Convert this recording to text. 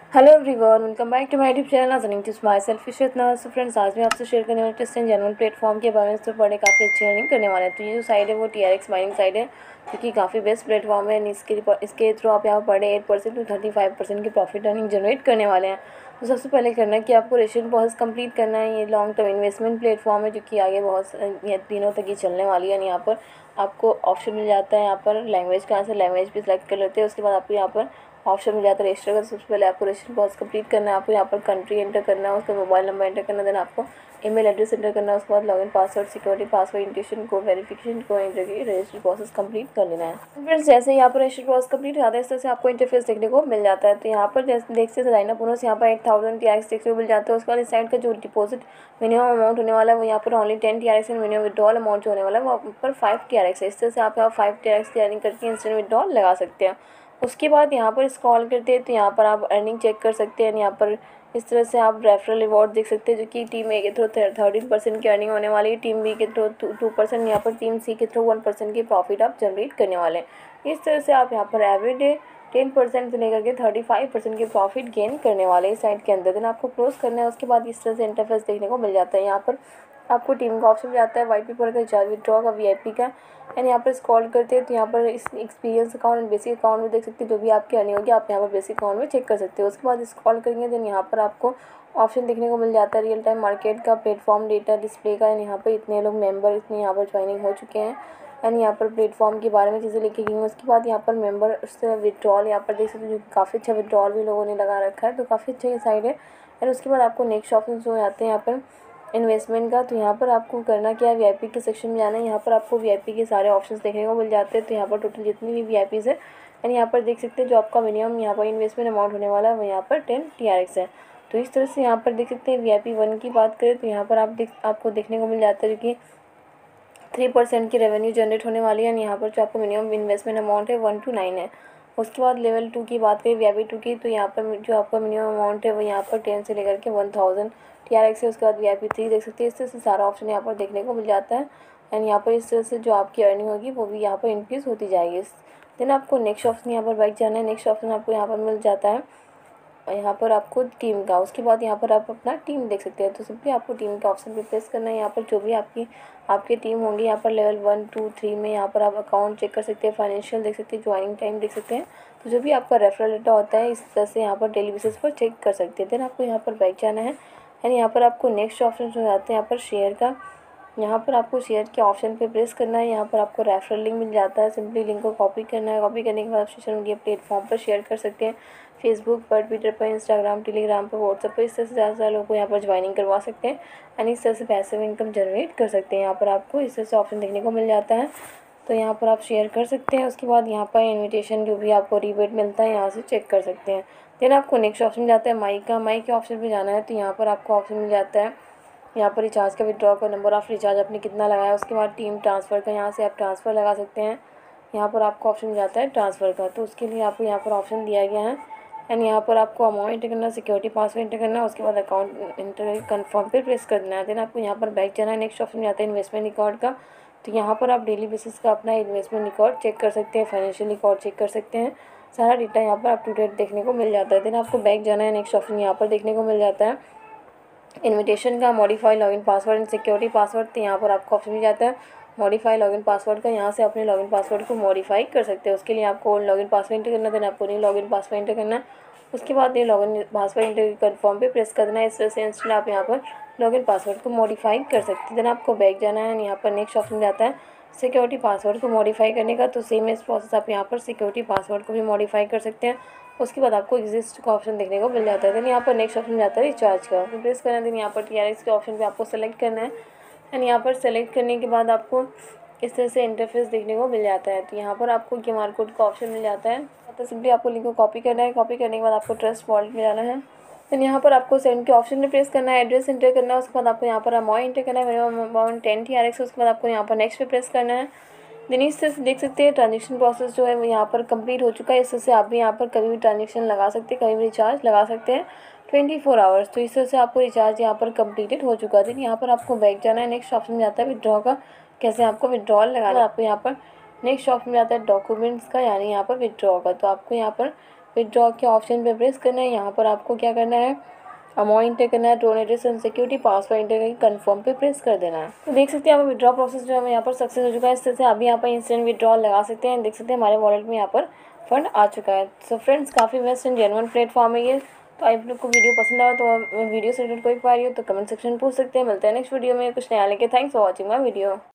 Hello everyone, welcome back to my YouTube channel नाज़रीन to my self इतना। So friends, आज मैं आपसे शेयर करने वाली टेस्ट एंड जनरल प्लेटफॉर्म के बारे में तो बड़े काफ़ी अच्छी अर्निंग करने वाले हैं। तो ये जो साइड है वो TRX माइनिंग साइड है, जो कि काफ़ी बेस्ट प्लेटफॉर्म है। इसके थ्रू आप यहाँ पर 8% टू 35% की प्रॉफिट अर्निंग जनरेट करने वाले हैं। तो सबसे पहले करना है कि आपको रजिस्ट्रेशन प्रोसेस कंप्लीट करना है। ये लॉन्ग टर्म इन्वेस्टमेंट प्लेटफॉर्म है, जो कि आगे बहुत ये दिनों तक ही चलने वाली है। यहाँ पर आपको ऑप्शन मिल जाता है, यहाँ पर लैंग्वेज का, से लैंग्वेज भी सिलेक्ट कर लेते हैं। उसके बाद आपको यहाँ पर ऑप्शन मिल जाता है रजिस्टर का। सबसे पहले आपको रजिस्ट्रेशन प्रोसेस कंप्लीट करना है। आपको यहाँ पर कंट्री एंटर करना है, उसका मोबाइल नंबर एंटर करना है, देन आपको ईमेल एड्रेस एंटर करना है। उसके बाद लॉगिन पासवर्ड, सिक्योरिटी पासवर्ड, इंटेशन को वेरिफिकेशन को एंटर करके रजिस्टर प्रोसेस कंप्लीट कर लेना है। फ्रेंड्स, जैसे यहाँ पर रजिस्टर प्रोसेस कंप्लीट हो जाता है, इस तरह से आपको इंटरफेस देखने को मिल जाता है। तो यहाँ पर जैसे देख से साइन अप बोनस यहाँ पर 8,000 TRX देखने को मिल जाता है। उसके बाद इस साइड का जो डिपॉजिट मिनिमम अमाउंट होने वाला है वो यहाँ पर ओनली 10 TRX है। मिनिमम विड्रॉल अमाउंट जो होने वाला है वो यहाँ पर 5 TRX है। इस तरह से आप यहाँ 5 TRX की अर्निंग करके इंस्टेंट विड्रॉल लगा सकते हैं। उसके बाद यहाँ पर स्क्रॉल करते हैं तो यहाँ पर आप अर्निंग चेक कर सकते हैं। यहाँ पर इस तरह से आप रेफरल रिवॉर्ड देख सकते हैं, जो कि टीम ए के थ्रू 13% की अर्निंग होने वाली है, टीम बी के थ्रू 2%, यहाँ पर टीम सी के थ्रू 1% की प्रॉफिट आप जनरेट करने वाले हैं। इस तरह से आप यहाँ पर एवरीडे 10% से लेकर के 35% की प्रॉफिट गेन करने वाले हैं इस साइट के अंदर। देन आपको क्लोज करना है। उसके बाद इस तरह से इंटरफेस देखने को मिल जाता है। यहाँ पर आपको टीम का ऑप्शन मिल जाता है, वाइट पेपर का, रिचार्ज विड्रॉ का, VIP का। एंड यहाँ पर स्क्रॉल करते हैं तो यहाँ पर इस experience account and basic account में देख सकते हैं जो भी आपकी अर्निंग होगी, आप यहाँ पर बेसिक अकाउंट में चेक कर सकते हो। उसके बाद स्क्रॉल करेंगे देन यहाँ पर आपको ऑप्शन देखने को मिल जाता है रियल टाइम मार्केट का, प्लेटफॉर्म डेटा डिस्प्ले का। एंड यहाँ पर इतने लोग मेंबर, इतने यहाँ पर ज्वाइनिंग हो चुके हैं। एंड यहाँ पर प्लेटफॉर्म के बारे में चीज़ें लिखी गई हैं। उसके बाद यहाँ पर मेंबर से विड्रॉल यहाँ पर देख सकते हो, जो काफ़ी अच्छा विड्रॉल भी लोगों ने लगा रखा है, तो काफ़ी अच्छा ये साइड है। एंड उसके बाद आपको नेक्स्ट ऑप्शन जो आते हैं यहाँ पर इन्वेस्टमेंट का। तो यहाँ पर आपको करना क्या है, VIP के सेक्शन में जाना है। यहाँ पर आपको VIP के सारे ऑप्शंस देखने को मिल जाते हैं। तो यहाँ पर टोटल जितनी भी VIPs है, एंड यहाँ पर देख सकते हैं जो आपका मिनिमम यहाँ पर इन्वेस्टमेंट अमाउंट होने वाला है वो यहाँ पर 10 TRX है। तो इस तरह से यहाँ पर देख सकते हैं VIP 1 की बात करें तो यहाँ पर आपको देखने को मिल जाता है, जो कि 3% की रेवेन्यू जनरेट होने वाली है। यहाँ पर जो आपका मिनिमम इन्वेस्टमेंट अमाउंट है 1 to 9 है। उसके बाद लेवल 2 की बात करें, VIP 2 की, तो यहाँ पर जो आपका मिनिमम अमाउंट है वो यहाँ पर 10 से लेकर के 1000 TRX है। उसके बाद VIP 3 देख सकते हैं। इस तरह से सारा ऑप्शन यहाँ पर देखने को मिल जाता है। एंड यहाँ पर इस तरह से जो आपकी अर्निंग होगी वो भी यहाँ पर इंक्रीज़ होती जाएगी। देन आपको नेक्स्ट ऑप्शन यहाँ पर बैठ जाना है। नेक्स्ट ऑप्शन आपको यहाँ पर मिल जाता है यहाँ पर आपको टीम का। उसके बाद यहाँ पर आप अपना टीम देख सकते हैं। तो सिंपली आपको टीम का ऑप्शन पे प्रेस करना है। यहाँ पर जो भी आपकी टीम होंगी, यहाँ पर लेवल 1 2 3 में यहाँ पर आप अकाउंट चेक कर सकते हैं, फाइनेंशियल देख सकते हैं, ज्वाइनिंग टाइम देख सकते हैं। तो जो भी आपका रेफरल डेटा होता है इस तरह से यहाँ पर डेली बेसिस पर चेक कर सकते हैं। देन आपको यहाँ पर बैक जाना है। एंड यहाँ पर आपको नेक्स्ट ऑप्शन जो आते हैं यहाँ पर शेयर का। यहाँ पर आपको शेयर के ऑप्शन पे प्रेस करना है। यहाँ पर आपको रेफरल लिंक मिल जाता है, सिंपली लिंक को कॉपी करना है। कॉपी करने के बाद आप सोशल मीडिया प्लेटफॉर्म पर शेयर कर सकते हैं, फेसबुक पर, ट्विटर पर, इंस्टाग्राम, टेलीग्राम पर, व्हाट्सएप पर। इस तरह से ज़्यादा से ज़्यादा लोगों को यहाँ पर ज्वाइनिंग करवा सकते हैं एंड इस तरह से पैसिव इनकम जनरेट कर सकते हैं। यहाँ पर आपको इस तरह से ऑप्शन देखने को मिल जाता है। तो यहाँ पर आप शेयर कर सकते हैं। उसके बाद यहाँ पर इन्विटेशन जो भी आपको रिबेट मिलता है यहाँ से चेक कर सकते हैं। देन आपको नेक्स्ट ऑप्शन मिल जाता है माई का। माई के ऑप्शन पर जाना है तो यहाँ पर आपको ऑप्शन मिल जाता है यहाँ पर रिचार्ज का, विड्रॉ का, नंबर ऑफ़ रिचार्ज आपने कितना लगाया। उसके बाद टीम ट्रांसफ़र का, यहाँ से आप ट्रांसफ़र लगा सकते हैं। यहाँ पर आपको ऑप्शन मिल जाता है ट्रांसफ़र का, तो उसके लिए आपको यहाँ पर ऑप्शन दिया गया है। एंड यहाँ पर आपको अमाउंट एंटर करना, सिक्योरिटी पासवर्ड एंटर करना, उसके बाद अकाउंट एंटर कन्फर्म पे प्रेस कर देना है। देन आपको यहाँ पर बैक जाना है। नेक्स्ट ऑप्शन में आता है इन्वेस्टमेंट रिकॉर्ड का। तो यहाँ पर आप डेली बेसिस का अपना इन्वेस्टमेंट रिकॉर्ड चेक कर सकते हैं, फाइनेंशियल रिकॉर्ड चेक कर सकते हैं। सारा डेटा यहाँ पर अप टू डेट देखने को मिल जाता है। देन आपको बैक जाना है। नेक्स्ट ऑप्शन यहाँ पर देखने को मिल जाता है इनविटेशन का, modify login password and security password. तो यहाँ पर आपको ऑप्शन मिल जाता है मॉडिफाई लॉगिन पासवर्ड का। यहाँ से अपने लॉगिन पासवर्ड को मॉडिफाई कर सकते हैं। उसके लिए आपको ओल्ड लॉगिन पासवर्ड एंटर करना, देन आपको न्यू लॉगिन पासवर्ड एंटर करना। उसके बाद new login password enter confirm पे प्रेस कर देना है। इस तरह से इंस्टेंट आप यहाँ पर लॉगिन पासवर्ड को मॉडिफाई कर सकते हैं। देन आपको बैक जाना है। यहाँ पर नेक्स्ट ऑप्शन जाता है सिक्योरिटी पासवर्ड को मॉडिफाई करने का। तो सेम इस प्रोसेस आप यहाँ पर सिक्योरिटी पासवर्ड को भी मॉडिफाई कर सकते हैं। उसके बाद आपको एग्जिस्ट का ऑप्शन देखने को मिल जाता है। देन यहाँ पर नेक्स्ट ऑप्शन जाता है रिचार्ज का, तो प्रेस करना है। देन यहाँ पर TRX के ऑप्शन पे आपको सेलेक्ट करना है। एंड यहाँ पर सेलेक्ट करने के बाद आपको इस तरह से इंटरफेस देखने को मिल जाता है। तो यहाँ पर आपको QR कोड का ऑप्शन मिल जाता है। तो सिंपली आपको लिंक को कॉपी करना है। कॉपी करने के बाद आपको ट्रस्ट वॉलेट में जाना है। देन यहाँ पर आपको सेंड के ऑप्शन में प्रेस करना है, एड्रेस एंटर करना है। उसके बाद आपको यहाँ पर अमाउंट एंटर करना है, मिनिमम अमाउंट 10 TRX। उसके बाद आपको यहाँ पर नेक्स्ट पे प्रेस करना है। देन इस तरह से देख सकते हैं ट्रांजेक्शन प्रोसेस जो है वो यहाँ पर कंप्लीट हो चुका है। इस तरह से आप भी यहाँ पर कभी भी ट्रांजेक्शन लगा सकते हैं, कभी भी रिचार्ज लगा सकते हैं 24 आवर्स। तो इस तरह से आपको रिचार्ज यहाँ पर कंप्लीटेड हो चुका है। देन यहाँ पर आपको बैक जाना है। नेक्स्ट ऑप्शन में आता है विड्रॉ का, कैसे आपको विड्रॉल लगाना है। आपको यहाँ पर नेक्स्ट ऑप्शन में आता है डॉक्यूमेंट्स का, यानी यहाँ पर विड्रॉ का। तो आपको यहाँ पर विदड्रॉ के ऑप्शन पे प्रेस करना है। यहाँ पर आपको क्या करना है, अमाउंट इंटर करना है, Tron address and security, password enter करके कन्फर्म पे प्रेस कर देना है। तो देख सकते हैं यहाँ पर विदड्रॉ प्रोसेस जो है यहाँ पर सक्सेस हो चुका है। इस तरह से अभी यहाँ पर इंस्टेंट विदड्रॉ लगा सकते हैं। देख सकते हैं हमारे वॉलेट में यहाँ पर फंड आ चुका है। सो फ्रेंड्स, काफ़ी बेस्ट एंड जेन्युइन प्लेटफॉर्म है ये। तो आप लोग को वीडियो पसंद आया तो वीडियो से रिलेटेड कोई क्वेरी हो तो कमेंट सेक्शन में पूछ सकते हैं। मिलते हैं नेक्स्ट वीडियो में कुछ नया लेके। Thanks for watching my video.